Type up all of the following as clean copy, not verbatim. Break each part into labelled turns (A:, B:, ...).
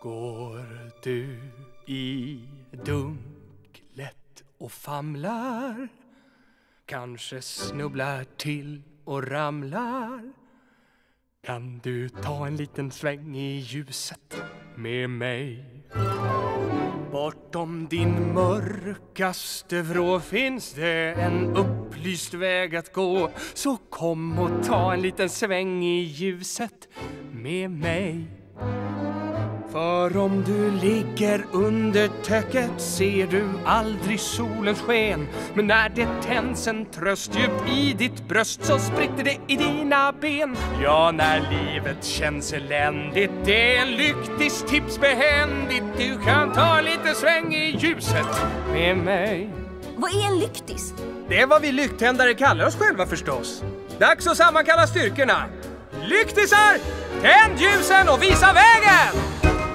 A: Går du i dunklet och famlar, kanske snubblar till och ramlar, kan du ta en liten sväng i ljuset med mig? Bortom din mörkaste vrå finns det en upplyst väg att gå. Så kom och ta en liten sväng i ljuset med mig. För om du ligger under täcket ser du aldrig solens sken. Men när det tänds en tröst djupt i ditt bröst så spritter det i dina ben. Ja, när livet känns eländigt, det är en lyktis tips behändigt. Du kan ta en liten sväng i ljuset med mig.
B: Vad är en lyktis?
A: Det är vad vi lyktändare kallar oss själva förstås. Dags att sammankalla styrkorna. Lyktisar, tänd ljusen och visa vägen!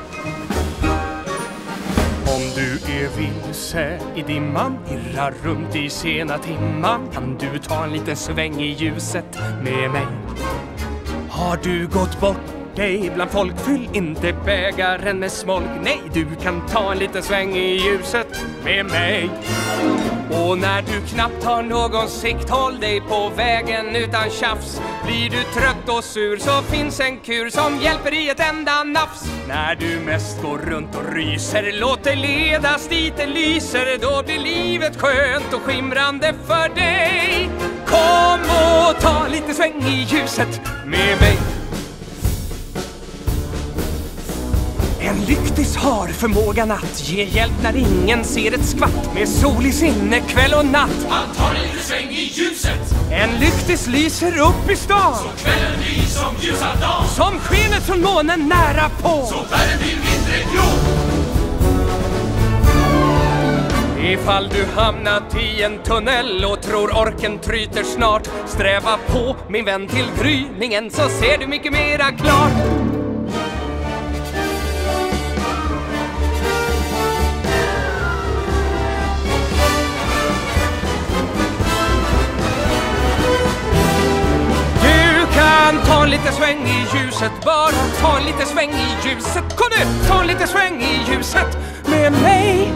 A: Om du är vilse i dimman, irrar runt i sena timman, kan du ta en liten sväng i ljuset med mig. Har du gått bort dig bland folk, fyll inte bägaren med smolk. Nej, du kan ta en liten sväng i ljuset med mig. Och när du knappt har någon sikt, håll dig på vägen utan tjafs. Blir du trött och sur så finns en kur som hjälper i ett enda nafs. När du mest går runt och ryser, låt dig ledas dit det lyser. Då blir livet skönt och skimrande för dig. Kom och ta lite sväng i ljuset med mig. En lyktis har förmågan att ge hjälp när ingen ser ett skvatt. Med sol i sinne kväll och natt,
C: han tar en liten sväng i ljuset.
A: En lyktis lyser upp i stan,
C: så kvällen blir som ljusa dag.
A: Som skenet från månen nära på,
C: så världen blir mindre grå.
A: Ifall du hamnat i en tunnel och tror orken tryter snart, sträva på min vän till gryningen så ser du mycket mera klart. Ta en liten sväng i ljuset, bara ta en liten sväng i ljuset. Kom nu, ta en liten sväng i ljuset med mig.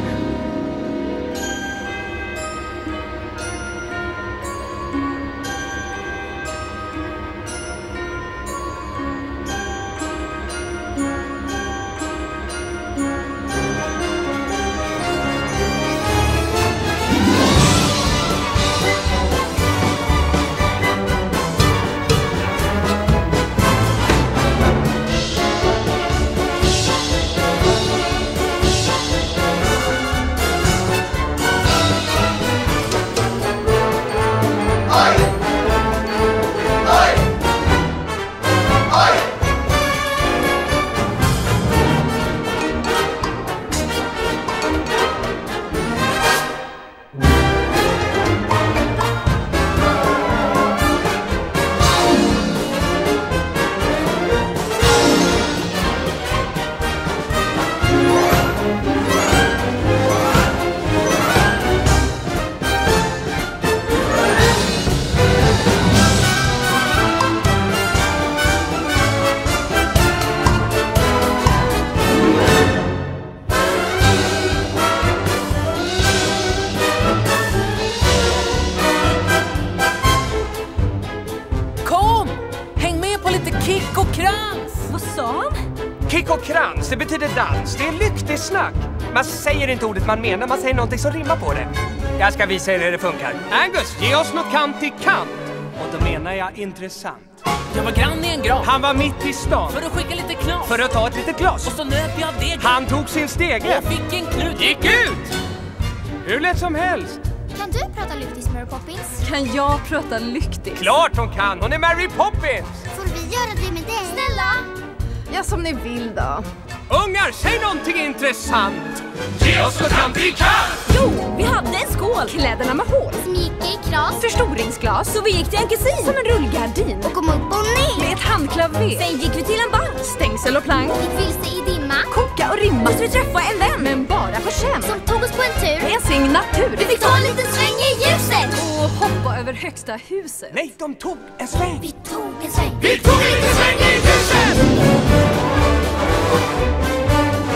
A: Kick och krans, det betyder dans. Det är lyktesnack. Man säger inte ordet man menar, man säger någonting som rimmar på det. Jag ska visa er hur det funkar. Angus, ge oss något kant i kant. Och då menar jag intressant.
D: Jag var grann i en grav.
A: Han var mitt i stan.
D: För att skicka lite knas.
A: För att ta ett litet glas.
D: Och så nöp jag degen.
A: Han tog sin stege.
D: Och fick en knut.
A: Gick ut! Hur lätt som helst.
E: Kan du prata lyktis, Mary Poppins?
B: Kan jag prata lyktis?
A: Klart hon kan, hon är Mary Poppins.
E: Får vi göra det med dig? Snälla!
B: Ja, som ni vill då.
A: Ungar, säg någonting intressant.
C: Ge oss något kant i kant.
B: Jo, vi hade en skål. Kläderna med hål.
E: Smycke,
B: förstoringsglas. Så vi gick till en kusin. Som en rullgardin.
E: Och kom upp och ner.
B: Med ett handklaver. Sen gick vi till en bank. Stängsel och plank.
E: Gick vilse i dimma.
B: Koka och rimma. Måste vi träffa en vän. Men bara för sen.
E: Som tog oss på en tur.
B: Med en signatur.
E: Vi fick ta en liten sväng i ljuset.
B: Och hoppa över högsta huset.
A: Nej, de tog en sväng.
E: Vi tog en sväng.
C: Vi tog en liten sväng i ljuset.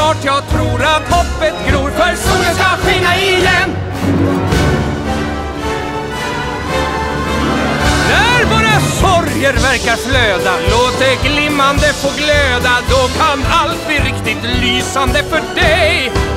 A: snart jag tror att hoppet gror, för solen ska skina igen. När våra sorger verkar flöda, låt det glimmande få glöda. Då kan allt bli riktigt lysande för dig.